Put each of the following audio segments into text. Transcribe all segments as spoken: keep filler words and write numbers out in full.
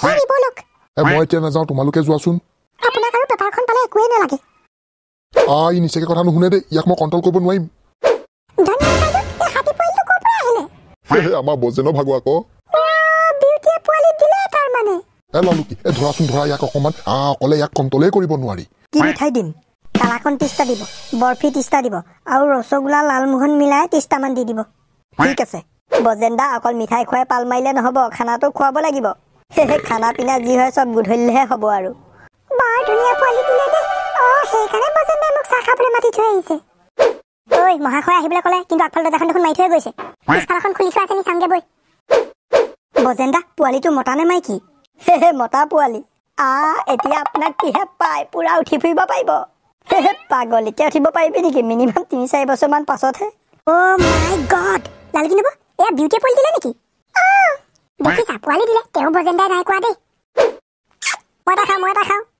হেৰি বলক এ মই এতিয়া নাযাওঁ তোমালোকে যোৱাচোন আপোনাক আৰু পেপাৰখন পালে একোৱেই নালাগে আ ই নিচাকে কথা নুশুনে দেই ইয়াক মই কণ্ট্ৰল কৰিব নোৱাৰিম ধন্যবাদ এই হাতী পোৱালিটো ক'ৰ পৰা আহিলে আমাৰ বজেনৰ ভাগো আকৌ বিউটিয়ে পোৱালি দিলে তাৰ মানে এ লালুকি এ ধৰাচোন ধৰা ইয়াক অকণমান আ অকলে ইয়াক কণ্ট্ৰলেই কৰিব নোৱাৰি কি মিঠাই দিম কালাকন ত্ৰিছটা দিব বৰফি ত্ৰিছটা দিব আৰু ৰসগোল্লা লালমোহন মিলাই ত্ৰিছটামান দি দিব ঠিক আছে বজেন্দা অকল মিঠাই খুৱাই পাল মাৰিলে নহ'ব খানাটো খুৱাব লাগিব খানা পিনা যি হয় চব গধূলিলেহে হ'ব আৰু বৰ ধুনীয়া পোৱালি দিলে দেই অ' সেইকাৰণে বজেন্দাই মোক চাহ খাবলৈ মাতি থৈ আহিছে ঐ মহাশয় আহিবলৈ ক'লে কিন্তু আগফাল দৰ্জাখন দেখোন মাৰি থৈ গৈছে পিছফালখন খুলি থোৱা আছে নি চামগে বৈ বজেন্দা পোৱালিটো মতা নে মাইকী হে মতা পোৱালি আ এতিয়া আপোনাক কিহে পায় পুৰা উঠি ফুৰিব পাৰিব পাগল এতিয়া উঠিব পাৰিবি নেকি মিনিমাম তিনি চাৰি বছৰমান পাছতহে অ' মাই গড লালকি নব এয়া বিউটিয়ে পোৱালি দিলে নেকি দেখিছা পোৱালি দিলে তেওঁ বজেন্দাই নাই কোৱা দেই মই এটা খাওঁ মই এটা খাওঁ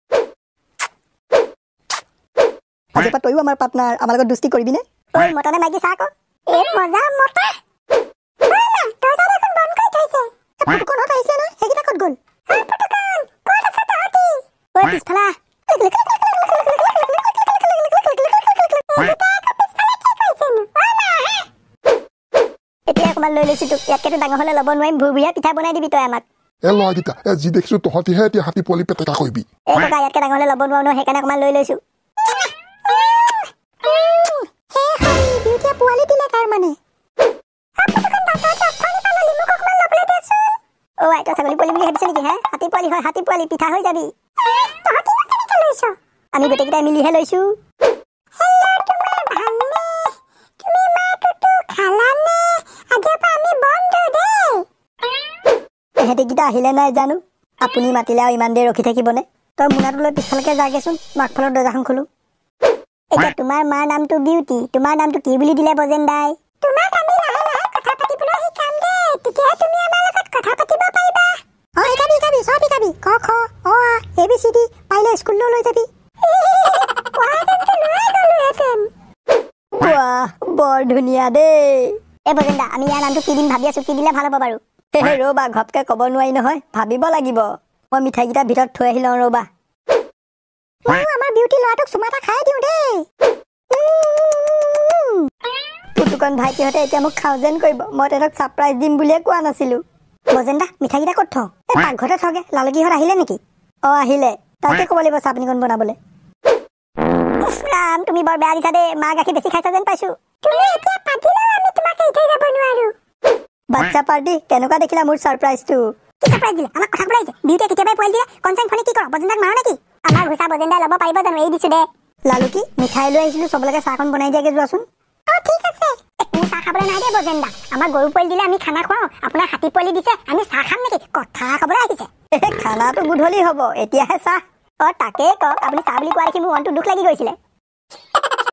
আজিৰ পৰা তয়ো আমাৰ পাৰ্টনাৰ আমাৰ লগত দুষ্টি কৰিবিনে ঐ মতা নে মাইকী চাহ আকৌ এই মজা মতা ফুটুকণহঁত আহিছে নহয় সেইকেইটা ক'ত গ'ল ঐ পিছফালা এতিয়া অকণমান লৈ লৈছো তোক ইয়াতকেতো ডাঙৰ হ'লে ল'ব নোৱাৰিম ভুৰভুৰীয়া পিঠা বনাই দিবি তই আমাক এ ল'ৰাকেইটা এ যি দেখিছো তহঁতিহে এতিয়া হাতী পোৱালি পেটেকা কৰিবি এই ককা ইয়াতকে ডাঙৰ হ'লে ল'ব নোৱাৰো নহয় সেইকাৰণে অকণমান লৈ লৈছো পোৱালি দিলে তাৰ মানে অ' আইতা ছাগলী পোৱালি বুলি ভাবিছে নেকি হে হাতী পোৱালি হয় হাতী পোৱালি পিঠা হৈ যাবি আমি গোটেইকেইটাই মিলিহে লৈছো এহেঁতিকেইটা আহিলে নাই জানো আপুনি মাতিলে আৰু ইমান দেৰি ৰখি থাকিবনে তই মোনাটো লৈ পিছফালকে যাগেচোন মাকফালৰ দৰ্জাখন খোলো এতিয়া তোমাৰ মাৰ নামটো বিউটি তোমাৰ নামটো কি বুলি দিলে বজেন্দাই তোমাক আমি লাহে লাহে কথা পাতিবলৈ শিকাম দেই তেতিয়াহে তুমি আমাৰ লগত কথা পাতিব পাৰিবা অ শিকাবি শিকাবি চব শিকাবি ক খ অ আ এ বি চি ডি পাৰিলে স্কুললৈ লৈ যাবি বৰ ধুনীয়া দেই এই বজেন্দা আমি ইয়াৰ নামটো কি দিম ভাবি আছো কি দিলে ভাল হ'ব বাৰু ৰ'বা ঘপকে ক'ব নোৱাৰি নহয় ভাবিব লাগিব মই মিঠাইকেইটা ভিতৰত থৈ আহি লওঁ ৰ'বা আমাৰ বিউটি ল'ৰাটোক চুমা এটা খাই দিওঁ দেই পুতুকণ ভাইটিহঁতে এতিয়া মোক খাওঁ যেন কৰিব মই তেহেঁতক ছাৰপ্ৰাইজ দিম বুলিয়ে কোৱা নাছিলো বজেন্দা মিঠাইকেইটা ক'ত থওঁ এই পাকঘৰতে থওঁগে লালকিহঁত আহিলে নেকি অঁ আহিলে তাকে ক'ব লাগিব চাটনিকণ বনাবলৈ ৰাম তুমি বৰ বেয়া দিছা দেই মা গাখীৰ বেছি খাইছা যেন পাইছো তুমি এতিয়া পাতিলেও আমি তোমাক এৰি থৈ যাব নোৱাৰো বাচ্চা পাৰ্টি কেনেকুৱা দেখিলা মোৰ ছাৰপ্ৰাইজটো কি ছাৰপ্ৰাইজ দিলে আমাক কথা ক'লাই যে বিউটিয়ে কেতিয়াবাই পোৱালি দিলে কনচাইন ফোনে কি কৰ বজেন্দাক মাৰো নেকি আমাৰ ঘুচা বজেন্দাই ল'ব পাৰিব জানো এৰি দিছো দে লালুকি মিঠাই লৈ আহিছিলো চবলৈকে চাহখন বনাই দিয়াগে যোৱাচোন অ ঠিক আছে একো চাহ খাবলৈ নাই দে বজেন্দা আমাৰ গৰু পোৱালি দিলে আমি খানা খুৱাওঁ আপোনাৰ হাতী পোৱালি দিছে আমি চাহ খাম নেকি কথা খাবলৈ আহিছে খানাটো গধূলি হ'ব এতিয়াহে চাহ অ তাকেই কওক আপুনি চাহ বুলি কোৱা দেখি মোৰ মনটো দুখ লাগি গৈছিলে